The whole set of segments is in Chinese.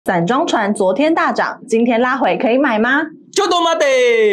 散装船昨天大涨，今天拉回可以买吗？ 就多嘛得。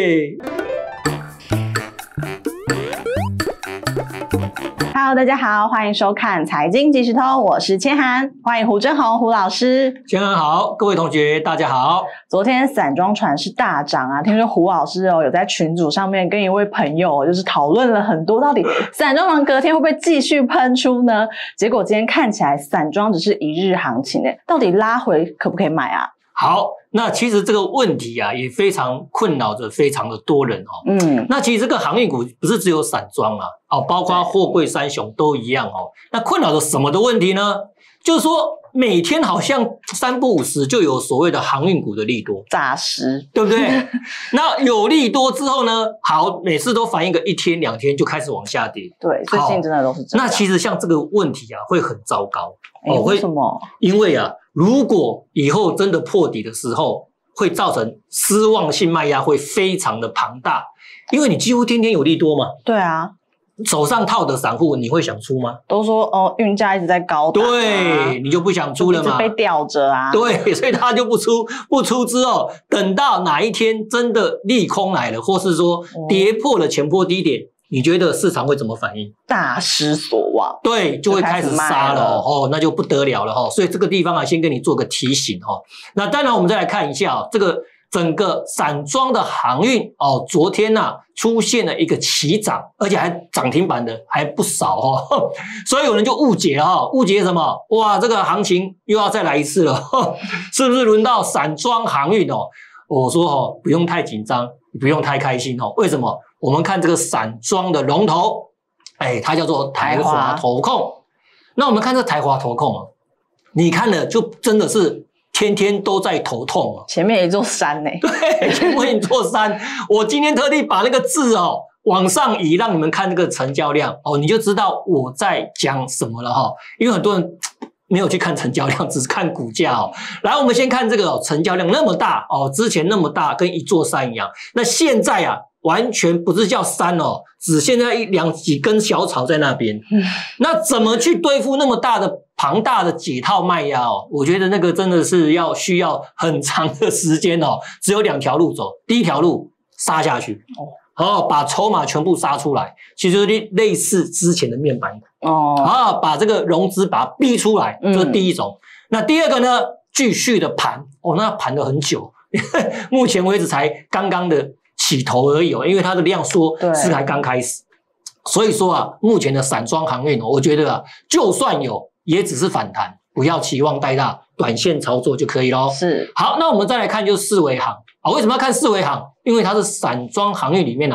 Hello， 大家好，欢迎收看财经即时通，我是千涵，欢迎胡真红胡老师。 千涵好，各位同学大家好。 昨天散装船是大涨啊，听说胡老师有在群组上面跟一位朋友就是讨论了很多，到底散装船隔天会不会继续喷出呢？结果今天看起来散装只是一日行情到底拉回可不可以买啊？ 好，那其实这个问题啊，也非常困扰着非常的多人哦。那其实这个航运股不是只有散装啊，包括货柜三雄都一样哦。那困扰着什么的问题呢？就是说每天好像三不五时就有所谓的航运股的利多， 诈尸， 对不对？那有利多之后呢，好，每次都反映个一天两天就开始往下跌。 对，最近真的都是这样。 那其实像这个问题啊，会很糟糕。 为什么？ 因为啊，如果以后真的破底的时候，会造成失望性卖压会非常的庞大，因为你几乎天天有利多嘛。 对啊， 手上套的散户，你会想出吗？ 都说运价一直在高档， 对，你就不想出了嘛， 一直被吊着啊。 对，所以他就不出，不出之后，等到哪一天真的利空来了，或是说跌破了前波低点，你觉得市场会怎么反应？ 大失所望， 对，就会开始杀了那就不得了了所以这个地方啊，先跟你做个提醒那当然，我们再来看一下这个整个散装的航运昨天出现了一个齐涨，而且还涨停板的还不少所以有人就误解误解什么？哇，这个行情又要再来一次了是不是轮到散装航运我说不用太紧张，不用太开心为什么？我们看这个散装的龙头，它叫做台华投控。那我们看这台华投控你看了就真的是天天都在头痛前面一座山对，前面一座山。我今天特地把那个字往上移，让你们看那个成交量你就知道我在讲什么了因为很多人没有去看成交量，只是看股价来，我们先看这个成交量那么大之前那么大，跟一座山一样。那现在完全不是叫山只现在几根小草在那边。那怎么去对付那么大的庞大的解套卖压我觉得那个真的是需要很长的时间只有两条路走。第一条路杀下去把筹码全部杀出来，其实类似之前的面板把这个融资把它逼出来，这是第一种。那第二个呢，继续的盘那盘了很久目前为止才刚刚的起头而已因为它的量缩是才刚开始。所以说目前的散装航运我觉得就算有也只是反弹，不要期望太大，短线操作就可以咯。是。好，那我们再来看就是四维航为什么要看四维航？因为它是散装航运里面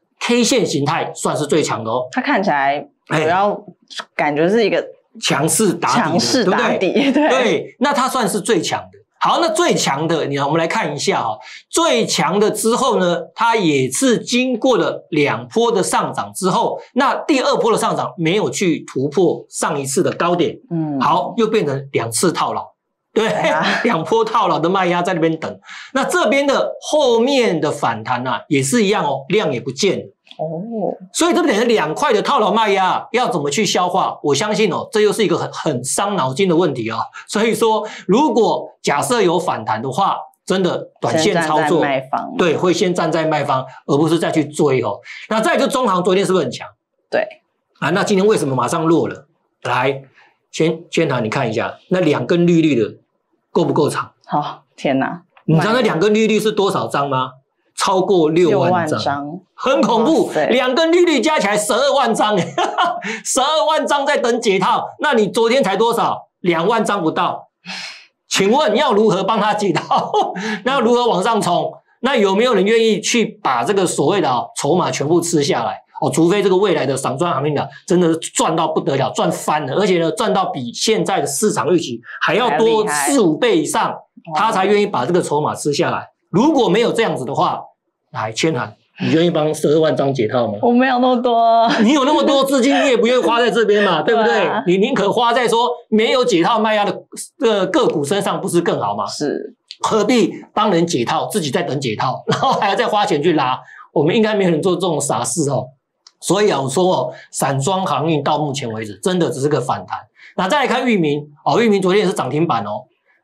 K 线形态算是最强的它看起来主要感觉是一个强势打底，对不对？对，那它算是最强的。好，那最强的我们来看一下最强的之后呢，它也是经过了两波的上涨之后，那第二波的上涨没有去突破上一次的高点，好，又变成两次套牢，对，两波套牢的卖压在那边等。那这边的后面的反弹也是一样量也不见了。所以这边两块的套牢卖压要怎么去消化？我相信这又是一个很伤脑筋的问题所以说，如果假设有反弹的话，真的短线操作，对，会先站在卖方，而不是再去追那再就中航昨天是不是很强？对那今天为什么马上弱了？来，先谈你看一下那两根绿绿的够不够长？ 天哪！ 你知道那两根绿绿是多少张吗？超过6万张，很恐怖。两根绿绿加起来12万张12万张在等解套。那你昨天才多少？2万张不到。请问要如何帮他解套？那要如何往上冲？那有没有人愿意去把这个所谓的筹码全部吃下来？除非这个未来的散装航运真的赚到不得了，赚翻了，而且呢赚到比现在的市场预期还要多4-5倍以上，他才愿意把这个筹码吃下来。如果没有这样子的话，来，千涵，你愿意帮12万张解套吗？ 我没有那么多， 你有那么多资金，你也不愿意花在这边嘛，对不对？你宁可花在说没有解套卖压的个股身上，不是更好吗？是，何必帮人解套，自己在等解套，然后还要再花钱去拉？我们应该没有人做这种傻事所以我说散装航运到目前为止真的只是个反弹。那再来看裕民裕民昨天也是涨停板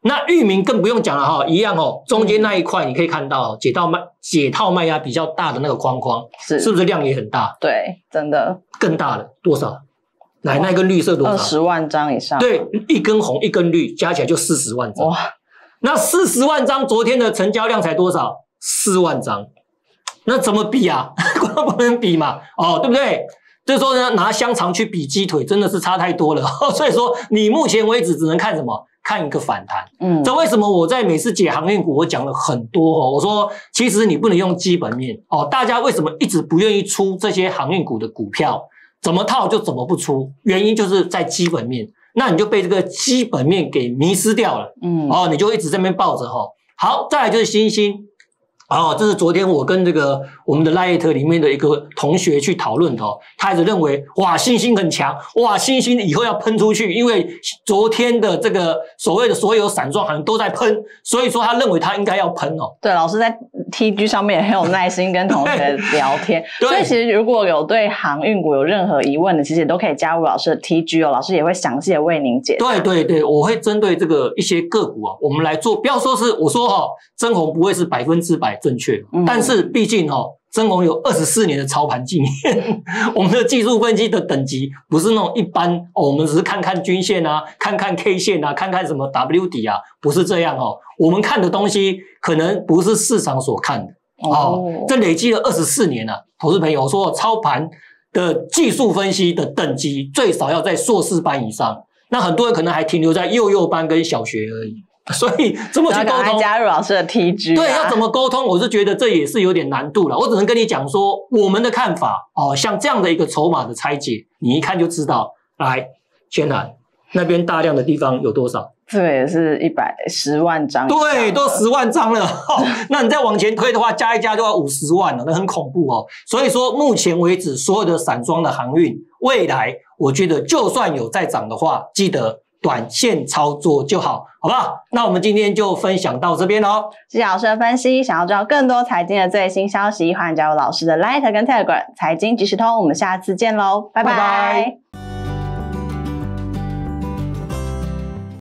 那裕民更不用讲了哈，一样哦，中间那一块你可以看到解套卖压比较大的那个框框，是不是量也很大？ 对，真的更大了，多少？来，那根绿色多少 ？20万张以上。 对，一根红一根绿加起来就40万张。哇，那40万张昨天的成交量才多少？4万张，那怎么比啊？不能比嘛，哦，对不对？就是说呢，拿香肠去比鸡腿真的是差太多了，所以说你目前为止只能看什么？看一个反弹。这为什么我在每次解航运股我讲了很多哦？我说其实你不能用基本面哦，大家为什么一直不愿意出这些航运股的股票？怎么套就怎么不出，原因就是在基本面，那你就被这个基本面给迷失掉了。你就一直在那边抱着哈。好，再来就是星星。这是昨天我跟这个我们的 Lite 里面的一个同学去讨论的哦，他一直认为哇星星很强，哇星星以后要喷出去，因为昨天的这个所谓的所有散装行都在喷，所以说他认为他应该要喷哦。 对，老师在 TG 上面也很有耐心跟同学聊天，所以其实如果有对航运股有任何疑问的，其实也都可以加入老师的 TG 哦，老师也会详细的为您解答。 对，我会针对这个一些个股我们来做，不要说是我说真红不会是100%正确，但是毕竟真红有24年的操盘经验，我们的技术分析的等级不是那种一般我们只是看看均线啊，看看 K 线啊，看看什么 W 底啊，不是这样我们看的东西可能不是市场所看的这累积了24年了，投资朋友，我说操盘的技术分析的等级最少要在硕士班以上，那很多人可能还停留在幼幼班跟小学而已。所以怎么去沟通？ 加入老师的 TG， 对，要怎么沟通？我是觉得这也是有点难度了。我只能跟你讲说，我们的看法像这样的一个筹码的拆解，你一看就知道。来，轩涵那边大量的地方有多少？ 这个也是110万张， 对，都10万张了。那你再往前推的话，加一加就要50万了，那很恐怖哦。所以说，目前为止所有的散装的航运，未来我觉得就算有再涨的话，记得短线操作就好，好不好？那我们今天就分享到这边咯。 谢谢老师的分析。想要知道更多财经的最新消息，欢迎加入老师的 Lite 跟 Telegram 财经即时通。我们下次见咯，拜拜。